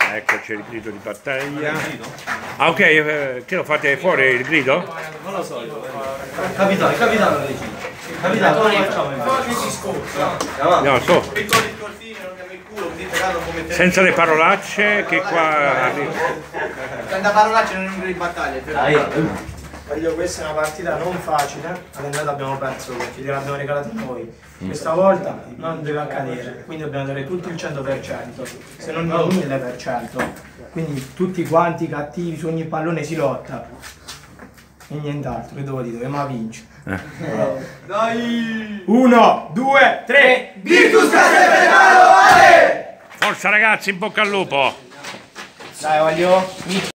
Eccoci il grido di battaglia. Ah ok, che lo fate fuori il grido? Non lo so io. Capitano decide. Capitano, come facciamo? No, so. Senza le parolacce che qua... Senza parolacce non è un grido di battaglia. Voglio, questa è una partita non facile, all'andata abbiamo perso perché gliel'abbiamo regalata noi. Questa volta non deve accadere, quindi dobbiamo dare tutti il 100%, se non il 1000%. Quindi tutti quanti cattivi, su ogni pallone si lotta. E nient'altro, che devo dire, dobbiamo vincere. Dai! 1, 2, 3, Virtus Castellammare! Forza ragazzi, in bocca al lupo! dai voglio...